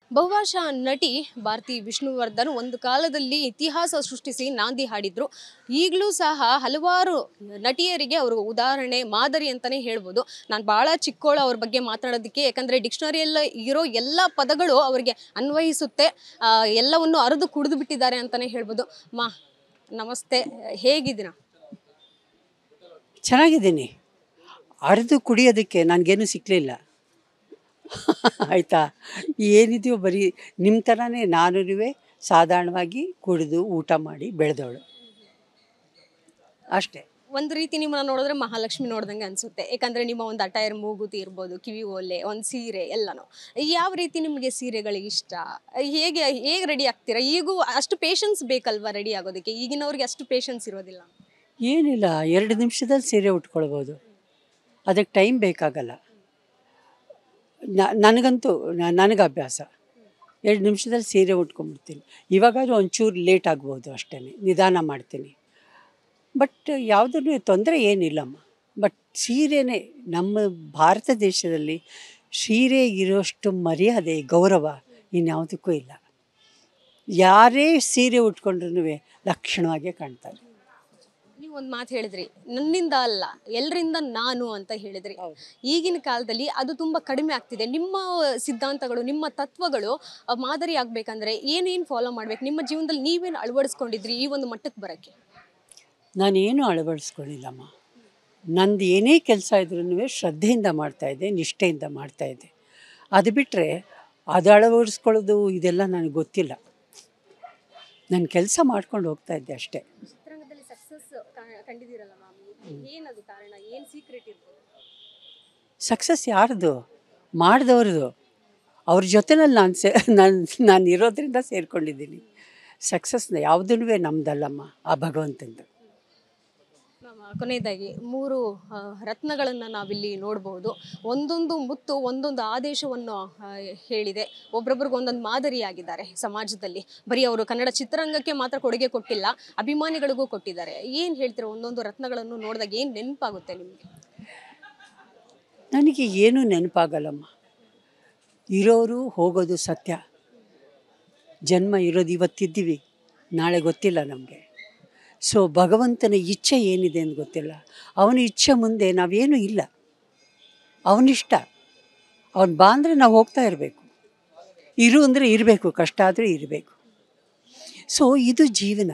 ಬಹುಭಾಷಾ ನಟಿ ಭಾರತಿ ವಿಷ್ಣು ವರ್ಧನ್ ಒಂದು ಕಾಲದಲ್ಲಿ ಇತಿಹಾಸ ಸೃಷ್ಟಿಸಿ ನಾಂದಿ ಹಾಡಿದ್ರು. ಈಗಲೂ ಸಹ ಹಲವಾರು ನಟಿಯರಿಗೆ ಅವರು ಉದಾಹರಣೆ ಮಾದರಿ ಅಂತಾನೆ ಹೇಳ್ಬೋದು. ನಾನು ಭಾಳ ಚಿಕ್ಕೋಳು ಅವ್ರ ಬಗ್ಗೆ ಮಾತಾಡೋದಕ್ಕೆ, ಯಾಕಂದರೆ ಡಿಕ್ಷನರಿಯಲ್ಲಿ ಇರೋ ಎಲ್ಲ ಪದಗಳು ಅವರಿಗೆ ಅನ್ವಯಿಸುತ್ತೆ. ಎಲ್ಲವನ್ನು ಅರಿದು ಕುಡಿದು ಬಿಟ್ಟಿದ್ದಾರೆ ಅಂತಾನೆ ಹೇಳ್ಬೋದು. ನಮಸ್ತೆ, ಹೇಗಿದ್ದೀರಾ? ಚೆನ್ನಾಗಿದ್ದೀನಿ. ಅರಿದು ಕುಡಿಯೋದಕ್ಕೆ ನನಗೇನು ಸಿಕ್ಕಲಿಲ್ಲ ಆಯಿತಾ. ಏನಿದೆಯೋ ಬರೀ ನಿಮ್ಮ ಥರನೇ ನಾನು ಸಾಧಾರಣವಾಗಿ ಕುಡಿದು ಊಟ ಮಾಡಿ ಬೆಳೆದವಳು ಅಷ್ಟೇ. ಒಂದು ರೀತಿ ನಿಮ್ಮನ್ನ ನೋಡಿದ್ರೆ ಮಹಾಲಕ್ಷ್ಮಿ ನೋಡ್ದಂಗೆ ಅನ್ಸುತ್ತೆ. ಯಾಕಂದರೆ ನಿಮ್ಮ ಒಂದು ಅಟೈರ್, ಮೂಗುತಿ ಇರ್ಬೋದು, ಕಿವಿ ಓಲೆ, ಒಂದು ಸೀರೆ ಎಲ್ಲನೂ. ಯಾವ ರೀತಿ ನಿಮಗೆ ಸೀರೆಗಳಿಗೆ ಇಷ್ಟ? ಹೇಗೆ ರೆಡಿ ಆಗ್ತೀರಾ? ಈಗೂ ಅಷ್ಟು ಪೇಷನ್ಸ್ ಬೇಕಲ್ವಾ ರೆಡಿ ಆಗೋದಕ್ಕೆ? ಈಗಿನವ್ರಿಗೆ ಅಷ್ಟು ಪೇಷನ್ಸ್ ಇರೋದಿಲ್ಲ. ಏನಿಲ್ಲ, 2 ನಿಮಿಷದಲ್ಲಿ ಸೀರೆ ಉಟ್ಕೊಳ್ಬೋದು. ಅದಕ್ಕೆ ಟೈಮ್ ಬೇಕಾಗಲ್ಲ. ನನಗಂತೂ ನನಗೆ ಅಭ್ಯಾಸ. 2 ನಿಮಿಷದಲ್ಲಿ ಸೀರೆ ಉಟ್ಕೊಂಡ್ಬಿಡ್ತೀನಿ. ಇವಾಗಾದರೂ ಒಂಚೂರು ಲೇಟ್ ಆಗ್ಬೋದು ಅಷ್ಟೇ, ನಿಧಾನ ಮಾಡ್ತೀನಿ. ಬಟ್ ಯಾವುದೂ ತೊಂದರೆ ಏನಿಲ್ಲಮ್ಮ. ಬಟ್ ಸೀರೆನೇ ನಮ್ಮ ಭಾರತ ದೇಶದಲ್ಲಿ ಸೀರೆ ಇರೋಷ್ಟು ಮರ್ಯಾದೆ, ಗೌರವ ಇನ್ಯಾವುದಕ್ಕೂ ಇಲ್ಲ. ಯಾರೇ ಸೀರೆ ಉಟ್ಕೊಂಡ್ರೂ ಲಕ್ಷಣವಾಗೇ ಕಾಣ್ತಾರೆ. ನೀವು ಒಂದು ಮಾತು ಹೇಳಿದ್ರಿ, ನನ್ನಿಂದ ಅಲ್ಲ ಎಲ್ಲರಿಂದ ನಾನು ಅಂತ ಹೇಳಿದ್ರಿ. ಈಗಿನ ಕಾಲದಲ್ಲಿ ಅದು ತುಂಬ ಕಡಿಮೆ ಆಗ್ತಿದೆ. ನಿಮ್ಮ ಸಿದ್ಧಾಂತಗಳು, ನಿಮ್ಮ ತತ್ವಗಳು ಮಾದರಿ ಆಗಬೇಕಂದ್ರೆ ಏನೇನು ಫಾಲೋ ಮಾಡಬೇಕು? ನಿಮ್ಮ ಜೀವನದಲ್ಲಿ ನೀವೇನು ಅಳವಡಿಸ್ಕೊಂಡಿದ್ರಿ ಈ ಒಂದು ಮಟ್ಟಕ್ಕೆ ಬರೋಕ್ಕೆ? ನಾನೇನು ಅಳವಡಿಸ್ಕೊಂಡಿಲ್ಲಮ್ಮ. ನಂದು ಏನೇ ಕೆಲಸ ಇದ್ರೂ ಶ್ರದ್ಧೆಯಿಂದ ಮಾಡ್ತಾಯಿದ್ದೆ, ನಿಷ್ಠೆಯಿಂದ ಮಾಡ್ತಾಯಿದ್ದೆ. ಅದು ಬಿಟ್ಟರೆ ಅದು ಅಳವಡಿಸ್ಕೊಳ್ಳೋದು ಇದೆಲ್ಲ ನನಗೆ ಗೊತ್ತಿಲ್ಲ. ನನ್ನ ಕೆಲಸ ಮಾಡ್ಕೊಂಡು ಹೋಗ್ತಾಯಿದ್ದೆ ಅಷ್ಟೇ. ಚಿತ್ರರಂಗದಲ್ಲಿ ಸಕ್ಸಸ್ ಕಂಡಿದ್ದೀರಲ್ಲ ಮ್ಯಾಮ್, ಏನದು ಕಾರಣ? ಏನು ಸೀಕ್ರೆಟ್ ಇರ್ಬೋದು? ಸಕ್ಸಸ್ ಯಾರ್ದು? ಮಾಡಿದವ್ರದ್ದು. ಅವ್ರ ಜೊತೆನಲ್ಲಿ ನಾನು ಇರೋದ್ರಿಂದ ಸೇರಿಕೊಂಡಿದ್ದೀನಿ. ಸಕ್ಸಸ್ನ ಯಾವುದೂ ನಮ್ಮದಲ್ಲಮ್ಮ, ಆ ಭಗವಂತಂದು. ಕೊನೆಯದಾಗಿ 3 ರತ್ನಗಳನ್ನು ನಾವಿಲ್ಲಿ ನೋಡ್ಬೋದು. ಒಂದೊಂದು ಮುತ್ತು ಒಂದೊಂದು ಆದೇಶವನ್ನು ಹೇಳಿದೆ. ಒಬ್ರೊಬ್ರಿಗೆ ಒಂದೊಂದು ಮಾದರಿಯಾಗಿದ್ದಾರೆ ಸಮಾಜದಲ್ಲಿ. ಬರೀ ಅವರು ಕನ್ನಡ ಚಿತ್ರರಂಗಕ್ಕೆ ಮಾತ್ರ ಕೊಡುಗೆ ಕೊಟ್ಟಿಲ್ಲ, ಅಭಿಮಾನಿಗಳಿಗೂ ಕೊಟ್ಟಿದ್ದಾರೆ. ಏನು ಹೇಳ್ತೀರಾ? ಒಂದೊಂದು ರತ್ನಗಳನ್ನು ನೋಡಿದಾಗ ಏನು ನೆನಪಾಗುತ್ತೆ ನಿಮಗೆ? ನನಗೆ ಏನೂ ನೆನಪಾಗಲ್ಲಮ್ಮ. ಇರೋರು ಹೋಗೋದು ಸತ್ಯ. ಜನ್ಮ ಇರೋದು ಇವತ್ತಿದ್ದೀವಿ, ನಾಳೆ ಗೊತ್ತಿಲ್ಲ ನಮಗೆ. ಸೊ ಭಗವಂತನ ಇಚ್ಛೆ ಏನಿದೆ ಅಂತ ಗೊತ್ತಿಲ್ಲ. ಅವನ ಇಚ್ಛೆ ಮುಂದೆ ನಾವೇನೂ ಇಲ್ಲ. ಅವನಿಷ್ಟ. ಅವನು ಬಾ ಅಂದರೆ ನಾವು ಹೋಗ್ತಾ ಇರಬೇಕು. ಇರು ಅಂದರೆ ಇರಬೇಕು, ಕಷ್ಟ ಆದರೆ ಇರಬೇಕು. ಸೊ ಇದು ಜೀವನ.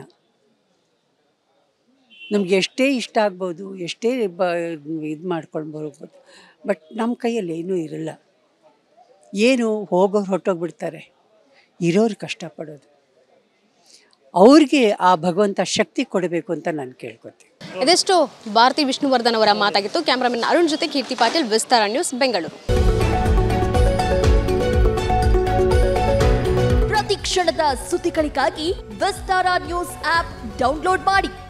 ನಮಗೆ ಎಷ್ಟೇ ಇಷ್ಟ ಆಗ್ಬೋದು, ಎಷ್ಟೇ ಇದು ಮಾಡ್ಕೊಂಡು ಬರ್ಬೋದು, ಬಟ್ ನಮ್ಮ ಕೈಯಲ್ಲಿ ಏನೂ ಇರಲ್ಲ. ಏನು ಹೋಗೋರು ಹೊರಟೋಗ್ಬಿಡ್ತಾರೆ, ಇರೋರು ಕಷ್ಟಪಡೋದು. ಅವ್ರಿಗೆ ಆ ಭಗವಂತ ಶಕ್ತಿ ಕೊಡಬೇಕು ಅಂತ ನಾನು ಕೇಳ್ಕೊತೀನಿ. ಇದೆಷ್ಟು ಭಾರತಿ ವಿಷ್ಣುವರ್ಧನ್ ಅವರ ಮಾತಾಗಿತ್ತು. ಕ್ಯಾಮ್ರಾಮನ್ ಅರುಣ್ ಜೊತೆ ಕೀರ್ತಿ ಪಾಟೀಲ್, ವಿಸ್ತಾರ ನ್ಯೂಸ್, ಬೆಂಗಳೂರು. ಪ್ರತಿ ಕ್ಷಣದ ಸುದ್ದಿಗಳಿಗಾಗಿ ವಿಸ್ತಾರ ನ್ಯೂಸ್ ಆಪ್ ಡೌನ್ಲೋಡ್ ಮಾಡಿ.